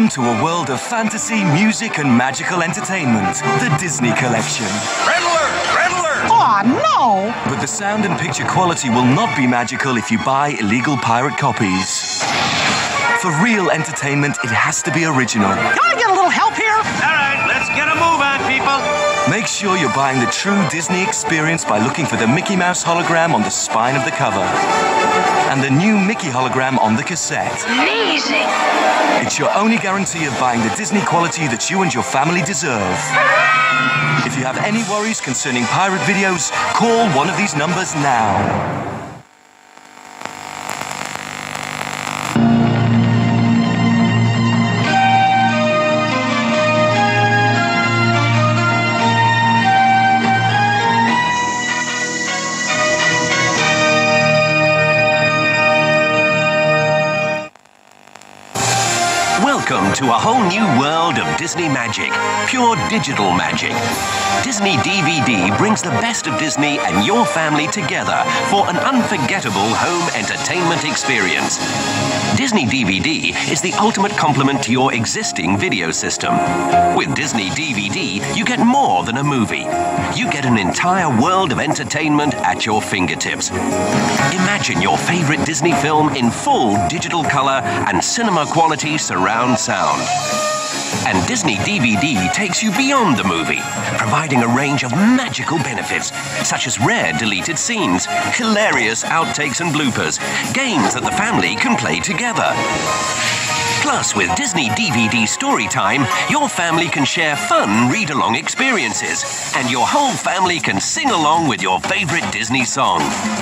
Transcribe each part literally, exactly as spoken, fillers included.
Welcome to a world of fantasy, music, and magical entertainment. The Disney Collection. Red alert! Red alert! Aw, no! But the sound and picture quality will not be magical if you buy illegal pirate copies. For real entertainment, it has to be original. Can I get a little help here? All right, let's get a move on, people. Make sure you're buying the true Disney experience by looking for the Mickey Mouse hologram on the spine of the cover. And the new Mickey hologram on the cassette. Amazing! It's your only guarantee of buying the Disney quality that you and your family deserve. If you have any worries concerning pirate videos, call one of these numbers now. Welcome to a whole new world of Disney magic, pure digital magic. Disney D V D brings the best of Disney and your family together for an unforgettable home entertainment experience. Disney D V D is the ultimate complement to your existing video system. With Disney D V D, you get more than a movie. You get an entire world of entertainment at your fingertips. Imagine your favorite Disney film in full digital color and cinema quality surround sound. And Disney D V D takes you beyond the movie, providing a range of magical benefits, such as rare deleted scenes, hilarious outtakes and bloopers, games that the family can play together. Plus, with Disney D V D Storytime, your family can share fun read-along experiences, and your whole family can sing along with your favorite Disney song.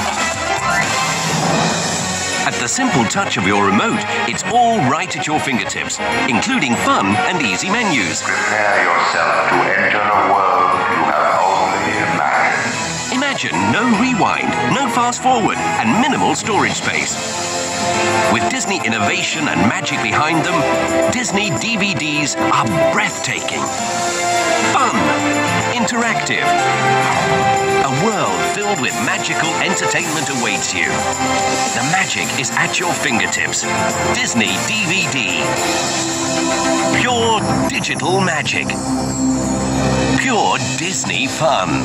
At the simple touch of your remote, it's all right at your fingertips, including fun and easy menus. Prepare yourself to enter a world you have only imagined. Imagine no rewind, no fast forward, and minimal storage space. With Disney innovation and magic behind them, Disney D V Ds are breathtaking, fun, interactive. A world filled with magical entertainment awaits you. The magic is at your fingertips. Disney D V D. Pure digital magic. Pure Disney fun.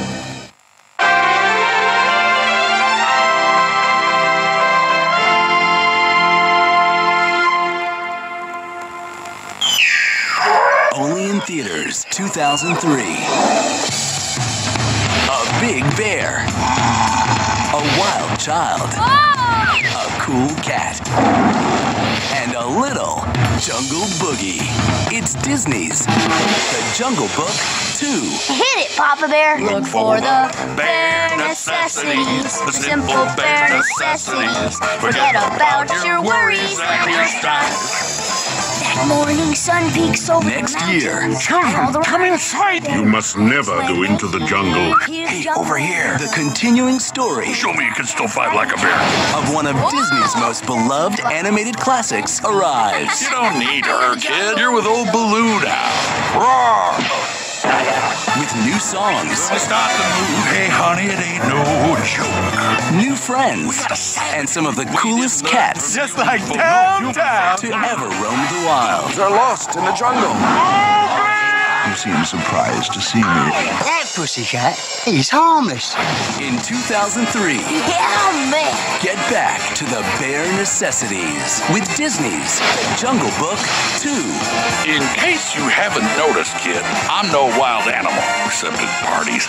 Only in theaters, two thousand three. A big bear. A wild child. A cool cat. And a little Jungle Boogie. It's Disney's The Jungle Book two. Hit it, Papa Bear. Look for the bare necessities, the simple bare necessities. Forget about your worries and your strife. That morning sun peeks over Next the year. Children, come inside! You must never go into the jungle. Hey, over here. The continuing story Show me you can still fight like a bear. of one of Disney's most beloved animated classics arrives. You don't need her, kid. You're with old Baloo now. Roar! With new songs, Start the move. Hey, honey, it ain't no joke. new friends, and some of the coolest cats Just like downtown. to ever roam the wild. They're lost in the jungle. You seem surprised to see me. That pussycat, he's harmless. In two thousand three, Yeah, man. get back to the bare necessities with Disney's The Jungle Book two. In case you haven't noticed, kid, I'm no wild animal, except at parties.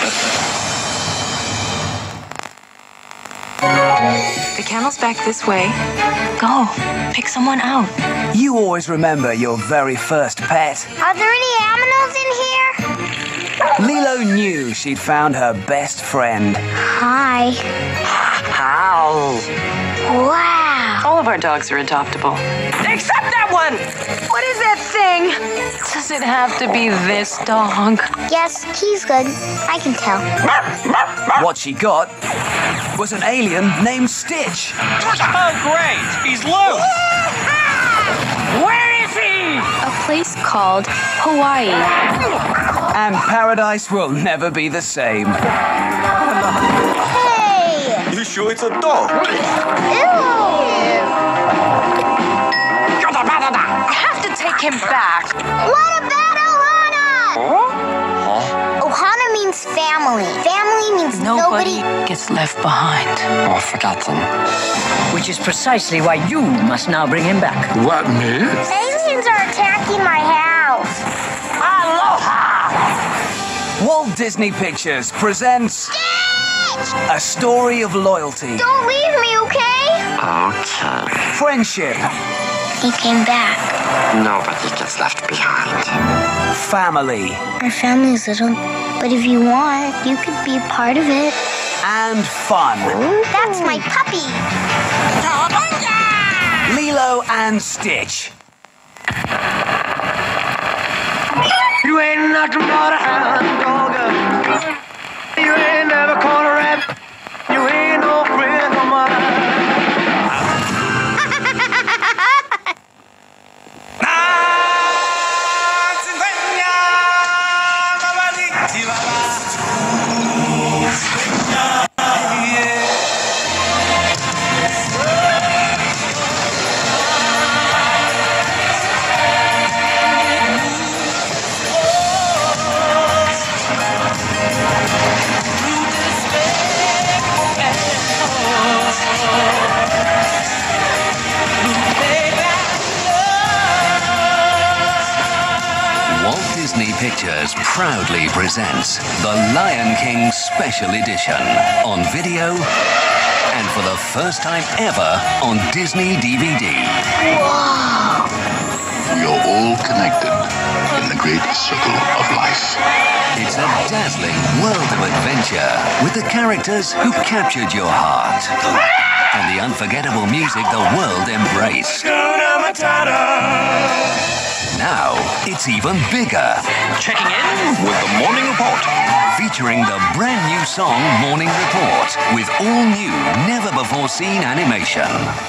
The kennel's back this way. Go. Pick someone out. You always remember your very first pet. Are there any aminals in here? Lilo knew she'd found her best friend. Hi. How? Wow. All of our dogs are adoptable. Except that one! What is that thing? Does it have to be this dog? Yes, he's good. I can tell. What she got was an alien named Stitch. Oh, great. He's loose. Where is he? A place called Hawaii. And paradise will never be the same. Hey! You sure it's a dog? Ew! I have to take take him back. What about Ohana? Huh? Ohana means family. Family means Nobody, nobody... gets left behind. Or forgotten. Which is precisely why you must now bring him back. What, me? Aliens are attacking my house. Aloha! Walt Disney Pictures presents Stitch! a story of loyalty, Don't leave me, okay? Okay. friendship, He came back. Nobody gets left behind. family, Our family's little, but if you want, you could be a part of it. and fun. That's my puppy. Lilo and Stitch. You ain't nothing but a hound dog. You ain't never caught a rabbit. You ain't no friend of mine. Walt Disney Pictures proudly presents The Lion King Special Edition on video and for the first time ever on Disney D V D. Whoa! We are all connected in the great circle of life. It's a dazzling world of adventure with the characters who captured your heart and the unforgettable music the world embraced. Now, it's even bigger. Checking in with the Morning Report. Featuring the brand new song Morning Report with all new, never before seen animation.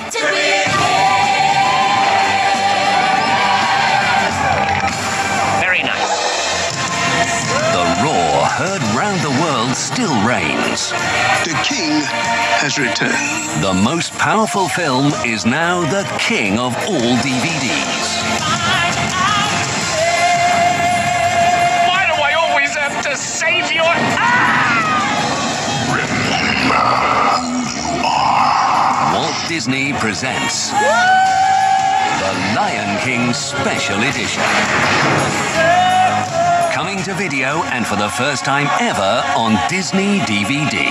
Very nice. The roar heard round the world still reigns. The king has returned. The most powerful film is now the king of all D V Ds. Why do I always have to save your... Walt Disney presents The Lion King Special Edition. Coming to video and for the first time ever on Disney D V D.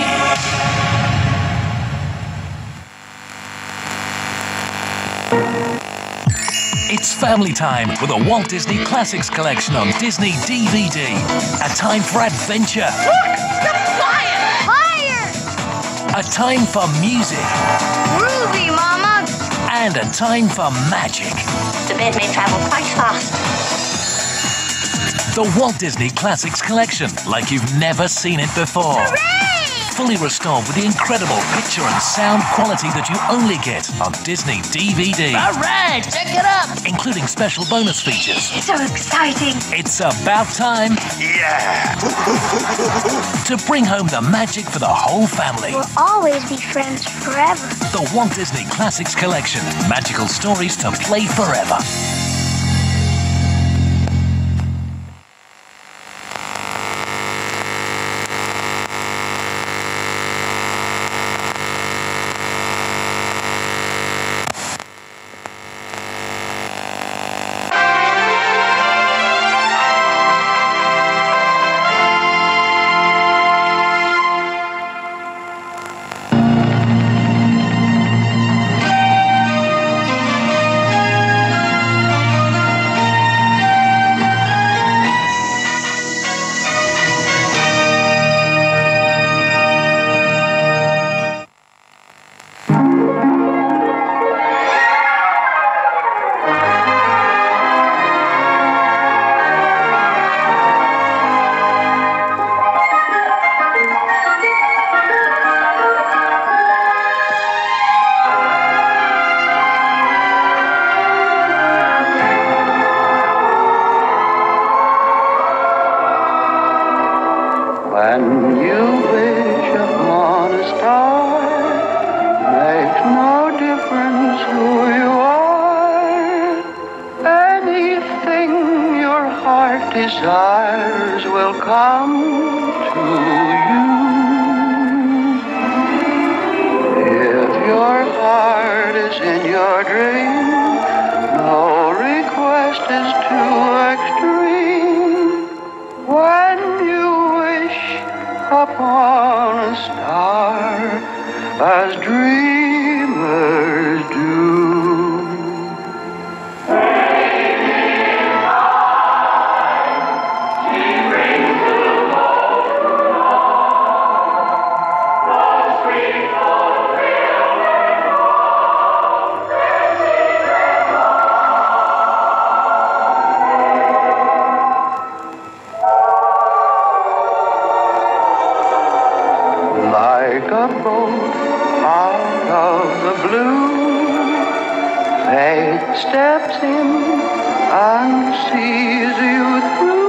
It's family time with a Walt Disney Classics collection on Disney D V D. A time for adventure. Fire! A time for music. Ruby, Mama! And a time for magic. The bed may travel quite fast. The Walt Disney Classics collection, like you've never seen it before. Hooray! Fully restored with the incredible picture and sound quality that you only get on Disney D V D. All right, check it out. Including special bonus features. So exciting. It's about time Yeah! to bring home the magic for the whole family. We'll always be friends forever. The Walt Disney Classics Collection. Magical stories to play forever. When you wish upon a star, makes no difference who you are. Anything stars will come to you. If your heart is in your dream, no request is too extreme. When you wish upon a star, as dreamers do. Like a boat out of the blue, fate steps in and sees you through.